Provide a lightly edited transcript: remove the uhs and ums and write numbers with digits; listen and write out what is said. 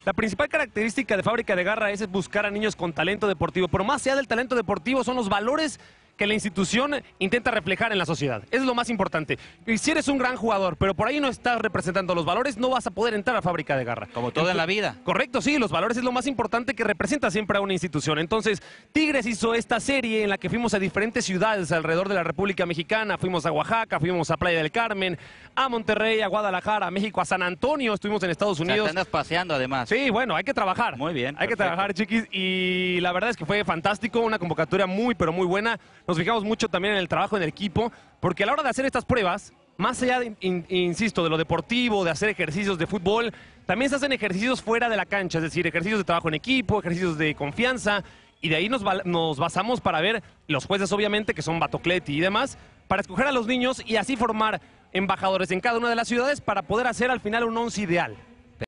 La principal característica de Fábrica de Garra es buscar a niños con talento deportivo, pero más allá del talento deportivo son los valores que la institución intenta reflejar en la sociedad. Eso es lo más importante. Y si eres un gran jugador, pero por ahí no estás representando los valores, no vas a poder entrar a Fábrica de Garra. Como todo en la vida. Correcto, sí, los valores es lo más importante que representa siempre a una institución. Entonces, Tigres hizo esta serie en la que fuimos a diferentes ciudades alrededor de la República Mexicana. Fuimos a Oaxaca, fuimos a Playa del Carmen, a Monterrey, a Guadalajara, a México, a San Antonio. Estuvimos en Estados Unidos. O sea, te andas paseando además. Sí, bueno, hay que trabajar. Muy bien. Hay que trabajar, chiquis. Y la verdad es que fue fantástico, una convocatoria muy, pero muy buena. Nos fijamos mucho también en el trabajo en el equipo, porque a la hora de hacer estas pruebas, más allá, insisto, de lo deportivo, de hacer ejercicios de fútbol, también se hacen ejercicios fuera de la cancha, es decir, ejercicios de trabajo en equipo, ejercicios de confianza, y de ahí nos basamos para ver los jueces, obviamente, que son Batocleti y demás, para escoger a los niños y así formar embajadores en cada una de las ciudades para poder hacer al final un once ideal.